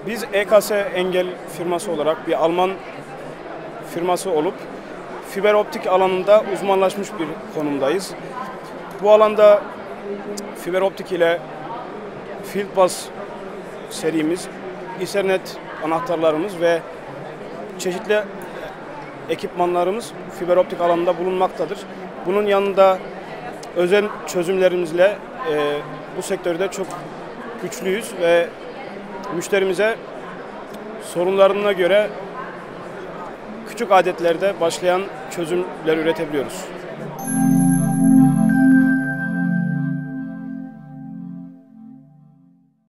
Biz EKS Engel firması olarak bir Alman firması olup fiber optik alanında uzmanlaşmış bir konumdayız. Bu alanda fiber optik ile Fieldbus serimiz, Ethernet anahtarlarımız ve çeşitli ekipmanlarımız fiber optik alanında bulunmaktadır. Bunun yanında özel çözümlerimizle bu sektörde çok güçlüyüz ve müşterimize sorunlarına göre küçük adetlerde başlayan çözümler üretebiliyoruz.